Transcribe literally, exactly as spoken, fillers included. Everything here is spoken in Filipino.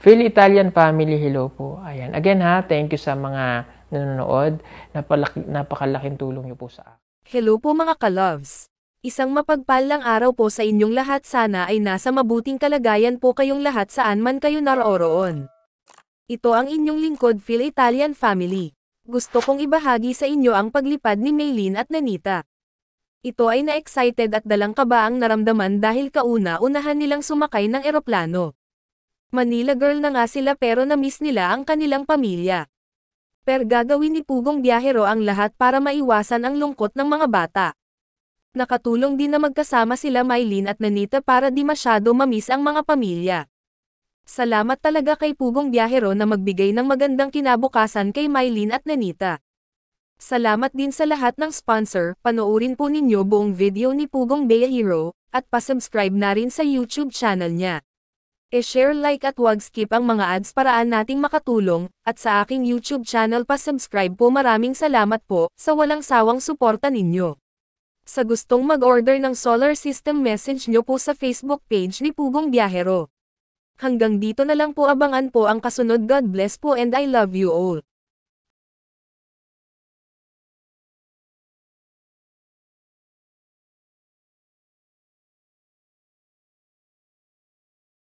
Phil Italian family, hello po. Ayan. Again ha, thank you sa mga nanonood. Napalaki, napakalaking tulong niyo po sa akin. Hello po mga ka-loves. Isang mapagpalang araw po sa inyong lahat, sana ay nasa mabuting kalagayan po kayong lahat saan man kayo naroroon. Ito ang inyong lingkod Phil Italian family. Gusto kong ibahagi sa inyo ang paglipad ni Mylene at Nenita. Ito ay na-excited at dalang kaba ang naramdaman dahil kauna-unahan nilang sumakay ng eroplano. Manila girl na nga sila pero na-miss nila ang kanilang pamilya. Pero gagawin ni Pugongbyahero ang lahat para maiwasan ang lungkot ng mga bata. Nakatulong din na magkasama sila Mylene at Nenita para di masyado ma-miss ang mga pamilya. Salamat talaga kay Pugongbyahero na magbigay ng magandang kinabukasan kay Mylene at Nenita. Salamat din sa lahat ng sponsor, panoorin po ninyo buong video ni Pugongbyahero, at pasubscribe na rin sa YouTube channel niya. E-share, like at wag skip ang mga ads paraan nating makatulong, at sa aking YouTube channel pasubscribe po. Maraming salamat po, sa walang sawang suporta ninyo. Sa gustong mag-order ng solar system, message nyo po sa Facebook page ni Pugongbyahero. Hanggang dito na lang po, abangan po ang kasunod. God bless po and I love you all.